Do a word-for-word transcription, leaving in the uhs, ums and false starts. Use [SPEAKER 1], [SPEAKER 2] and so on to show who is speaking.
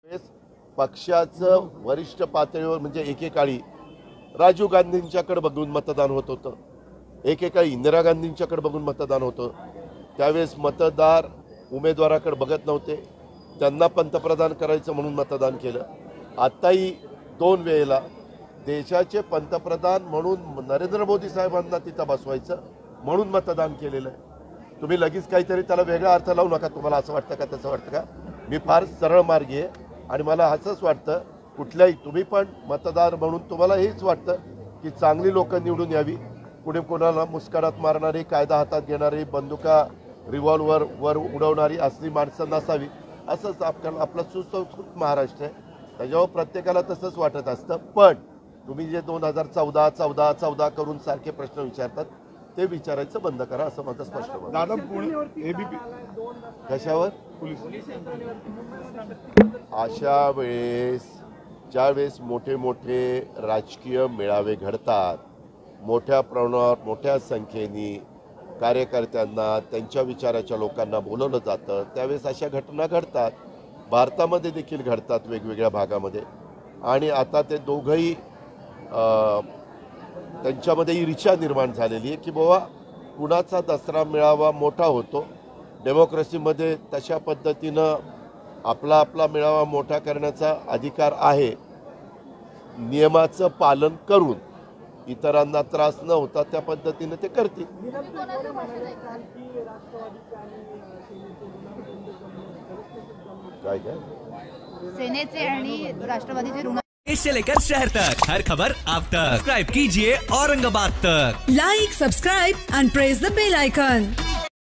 [SPEAKER 1] पक्षाचं वरिष्ठ पातळीवर म्हणजे एकेकाळी राजीव गांधींच्याकडे बघून मतदान होत होतं, एकेकाळी इंदिरा गांधींच्याकडे बघून मतदान होतं. त्यावेळेस मतदार उमेदवाराकडे बघत नव्हते, त्यांना पंतप्रधान करायचं म्हणून मतदान केलं. आत्ताही दोन वेळेला देशाचे पंतप्रधान म्हणून नरेंद्र मोदी साहेबांना तिथं बसवायचं म्हणून मतदान केलेलं आहे. तुम्ही लगेच काहीतरी त्याला वेगळा अर्थ लावू नका. तुम्हाला असं वाटतं का, तसं वाटतं का? मी फार सरळ मार्गी आहे आणि मला असंच वाटतं, कुठल्याही तुम्ही पण मतदार म्हणून तुम्हाला हेच वाटतं की चांगली लोकं निवडून यावी, कुणी कोणाला मुस्करात मारणारी, कायदा हातात घेणारी, बंदुका रिव्हॉल्वर वर उडवणारी असली माणसं नसावी. असंच आपल्याला आपला सुसंस्कृत महाराष्ट्र आहे, त्याच्यावर प्रत्येकाला तसंच वाटत असतं. पण तुम्ही जे दोन हजार चौदा चौदा चौदा करून सारखे प्रश्न विचारतात ते विचारायचं बंद करा, असं माझं स्पष्ट मत.
[SPEAKER 2] दादा एबीपी
[SPEAKER 1] कशावर? अशा वेळेस ज्यावेळेस मोठे मोठे राजकीय मेळावे घडतात, मोठ्या प्रमाणावर मोठ्या संख्येने कार्यकर्त्यांना त्यांच्या विचाराच्या लोकांना बोलवलं जातं, त्यावेळेस अशा घटना घडतात. भारतामध्ये देखील घडतात वेगवेगळ्या भागामध्ये. आणि आता ते दोघंही त्यांच्यामध्ये ही ऋचा निर्माण झालेली आहे की बाबा कुणाचा दसरा मेळावा मोठा होतो. डेमोक्रेसीमध्ये तशा पद्धतीनं आपला आपला मेळावा मोठा करण्याचा अधिकार आहे, नियमाचं पालन करून इतरांना त्रास न होता त्या पद्धतीने ते करतील. काय काय
[SPEAKER 3] सेनेचे आणि राष्ट्रवादीचे ऋण
[SPEAKER 4] इससे लेकर शहर तक हर खबर आप तक सब्सक्राइब कीजिए औरंगाबाद तक.
[SPEAKER 5] Like, subscribe and press the bell icon.